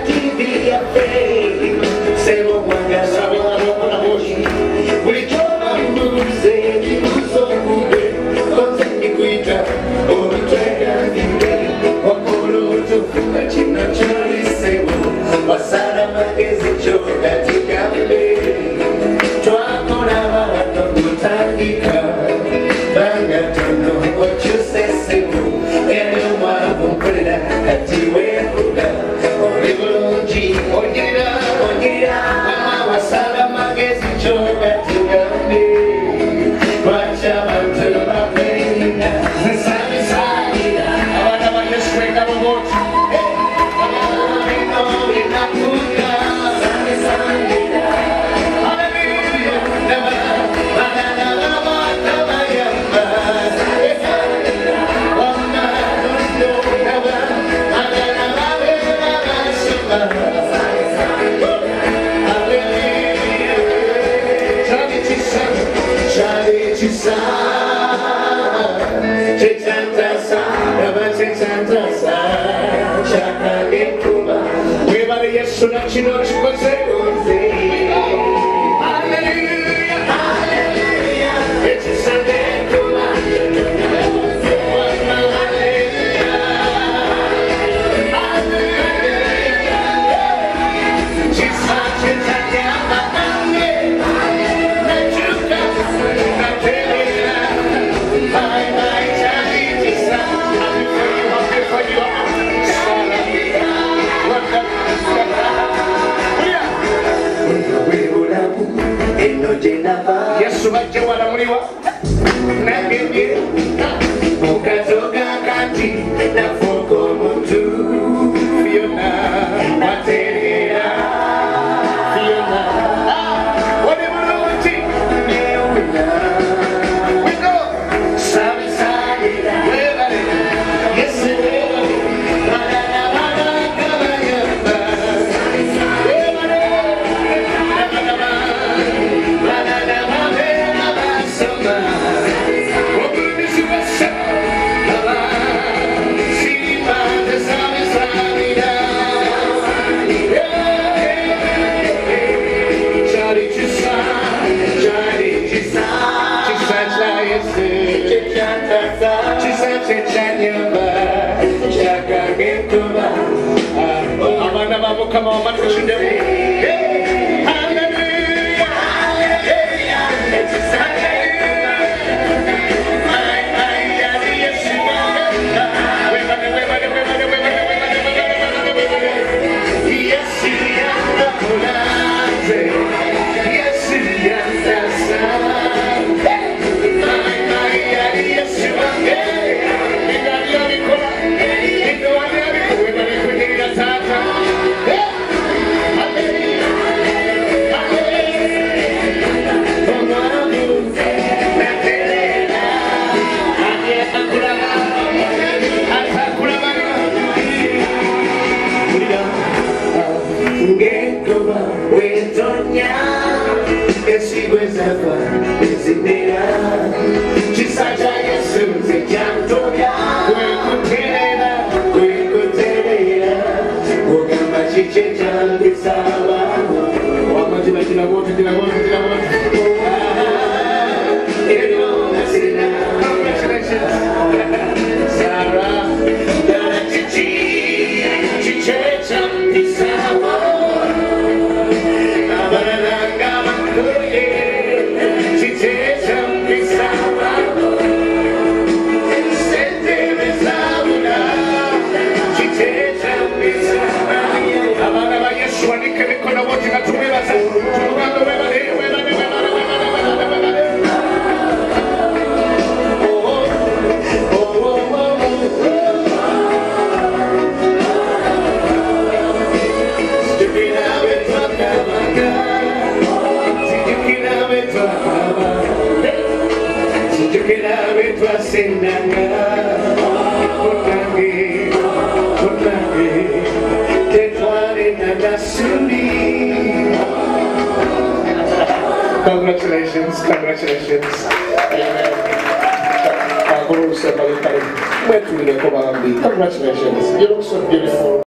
TV ya fame. Sebo mwanga sabi wano na moshi. Ulichoma mbuze, kibuzo mbuze. Konzeni kuita, orutwega vime. Wakolo utofuka china chali sebo. Wasana magezi choka tikambe. Twako na mawato kutangika. Banga tono, what you say sebo. Eno mwabu mpulida, katiwe huda. Oribulunji, onyira, onyira. Mama wasana magezi choka tikambe. Wacha bantu mapenda. SABISANIRA. Abana banyesweka mwote. Yesu bajje walamuliwa nagenge mukatoka kati nafuko omuntu Fiona Materera Fiona wali bulungi newina we go SABISANIRA webale Yesu webale banana banana kabayamba webale Come on, man, push it down. Hallelujah, hallelujah, it's Congratulations, congratulations. Congratulations. You look so beautiful.